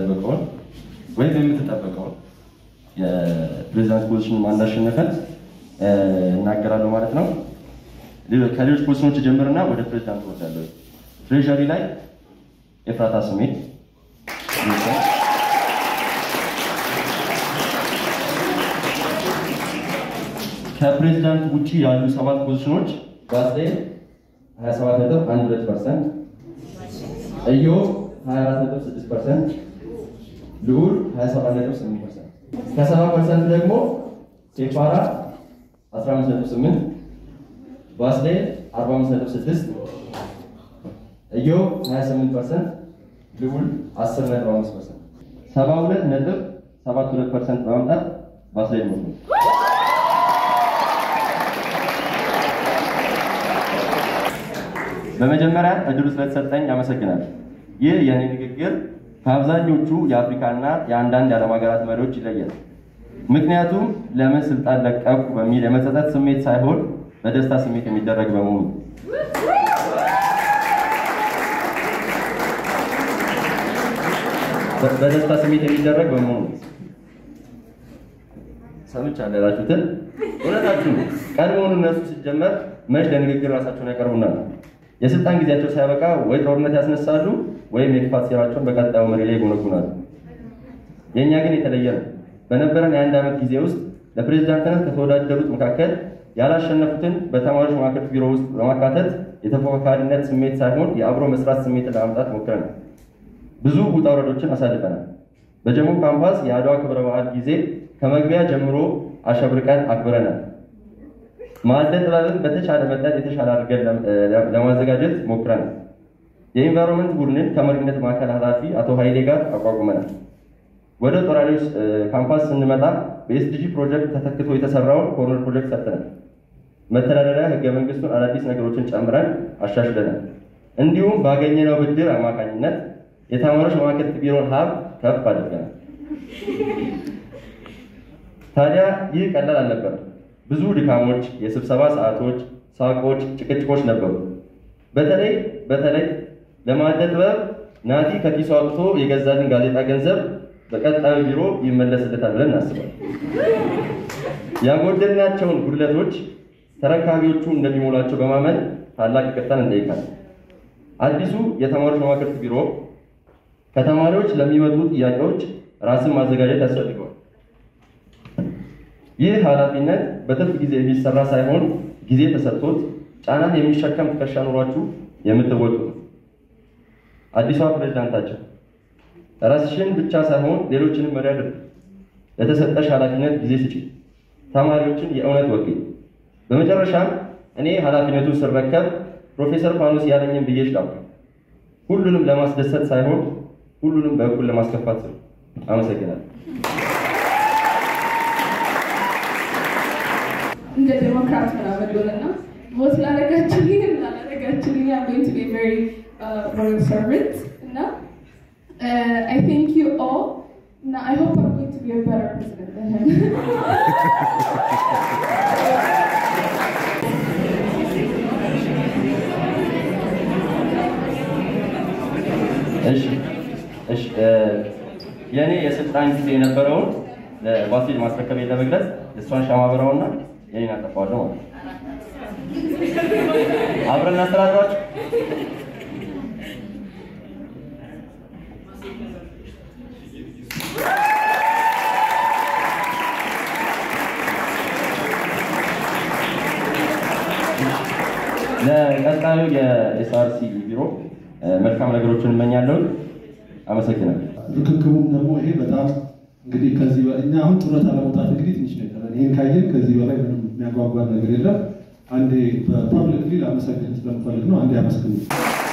የሚጠበቀው ወይም የምትጠበቀው የፕሬዝዳንት ፖዚሽን ማናሸነፈ እናገራለሁ ማለት ነው። ከሌሎች ፖዚሽኖች ጀምርና ወደ ፕሬዝዳንት ወጣለሁ። ትሬዠሪ ላይ ኤፍራታ ስሜ፣ ከፕሬዝዳንት ውጪ ያሉ 7 ፖዚሽኖች ባስሌን 27.12%፣ ኢዮብ 24.6%፣ ልዑል 27.8%፣ ከ7% ደግሞ ሴፋራ 15.8%፣ ባስሌን 45.6%፣ ኢዮብ 28%፣ ልዑል 10.5%፣ 72.72% በማምጣት ባስሌን ነው። በመጀመሪያ እድሉ ስለተሰጠኝ አመሰግናለሁ። ይህ የኔ ንግግር ከአብዛኞቹ የአፍሪካና የአንዳንድ የዓለም ሀገራት መሪዎች ይለያል። ምክንያቱም ለምን ስልጣን ለቀቁ በሚል የመጸጸት ስሜት ሳይሆን በደስታ ስሜት የሚደረግ በመሆኑ ሰምቻለሁ ያላችሁትን እውነታችሁ ቀድሞውኑ እነሱ ሲጀመር መች ለንግግር ራሳቸውን ያቀርቡናል። የስልጣን ጊዜያቸው ሳይበቃ ወይ ጦርነት ያስነሳሉ ወይም የክፋት ሴራቸውን በቀጣዩ መሪ ላይ ይጎነጉናሉ። የኛ ግን የተለየ ነው። በነበረን የ1 ዓመት ጊዜ ውስጥ ለፕሬዝዳንትነት ከተወዳደሩት መካከል ያላሸነፉትን በተማሪዎች ማዕከል ቢሮ ውስጥ በማካተት የተፎካካሪነት ስሜት ሳይሆን የአብሮ መስራት ስሜትን ለማምጣት ሞክረናል። ብዙ ውጣ ውረዶችን አሳልፈናል። በጀሞ ካምፓስ የአድዋ ክብረ በዓል ጊዜ ከመግቢያ ጀምሮ አሸብርቀን አክብረናል። ማዕደ ጥበብን በተቻለ መጠን የተሻለ አድርገን ለማዘጋጀት ሞክረናል። የኢንቫይሮንመንት ቡድንን ከመሪነት ማዕከል ኃላፊ አቶ ኃይሌ ጋር አቋቁመናል። ወደ ጦራሌዎች ካምፓስ ስንመጣ በኤስዲጂ ፕሮጀክት ተተክቶ የተሰራውን ኮርነር ፕሮጀክት ሰርተናል። መተዳደሪያ ህገ መንግስቱን አዳዲስ ነገሮችን ጨምረን አሻሽለናል። እንዲሁም ባገኘነው ብድር አማካኝነት የተማሪዎች ማዕከል ቢሮን ሀብት ከፍ አድርገናል። ታዲያ ይህ ቀላል አልነበረም። ብዙ ድካሞች፣ የስብሰባ ሰዓቶች፣ ሳቆች፣ ጭቅጭቆች ነበሩ። በተለይ ለማዕደ ጥበብ ናቲ ከኪሱ አውጥቶ የገዛልን ጋዜጣ ገንዘብ በቀጣዩ ቢሮ ይመለስለታል ብለን እናስባለን። ያጎደልናቸውን ጉድለቶች ተረካቢዎቹ እንደሚሞላቸው በማመን ታላቅ ይቅርታን እንጠይቃለን። አዲሱ የተማሪዎች ማዕከል ቢሮ ከተማሪዎች ለሚመጡ ጥያቄዎች ራስን ማዘጋጀት ያስፈልገዋል። ይህ ኃላፊነት በትርፍ ጊዜ የሚሰራ ሳይሆን ጊዜ ተሰጥቶት ጫናን የሚሸከም ትከሻ ኖሯችሁ የምትወጡ ነው። አዲሷ ፕሬዝዳንታችን ራስሽን ብቻ ሳይሆን ሌሎችንም መሪ አድርግ። ለተሰጠሽ ኃላፊነት ጊዜ ስጪ። ተማሪዎችን የእውነት ወግኝ። በመጨረሻም እኔ ኃላፊነቱን ስረከብ ፕሮፌሰር ፓኖስ ያለኝን ብዬሽ ላውቅ። ሁሉንም ለማስደሰት ሳይሆን ሁሉንም በእኩል ለማስከፋት ነው። አመሰግናለሁ። እንደ ዴሞክራት ምናምን vote ላደረጋችሁልኝ ላደረጋችሁልኝ I'm going to be very loyal servant እና I thank you all and I hope I'm going to be a better president than him. እሺ የኔ የስልጣን ጊዜ የነበረውን ለባሲል ማስረከቤን ለመግለጽ እሷን ሻማ አብረውና የኔን አጠፋዋለሁ ማለት ነው። አብረን እናስተላልፋችሁ። ለቀጣዩ የኤስአርሲ ቢሮ መልካም ነገሮችን እመኛለሁ። አመሰግናለሁ። ርክክቡም ደግሞ ይሄ በጣም እንግዲህ ከዚህ እኛ አሁን ጡረታ ለመውጣት እንግዲህ ትንሽ ነገር ይሄን ካየን ከዚህ በላይ ምንም የሚያጓጓ ነገር የለም። አንዴ በፐብሊክሊ ላመሰግን ስለምፈልግ ነው። አንዴ አመስግኑ።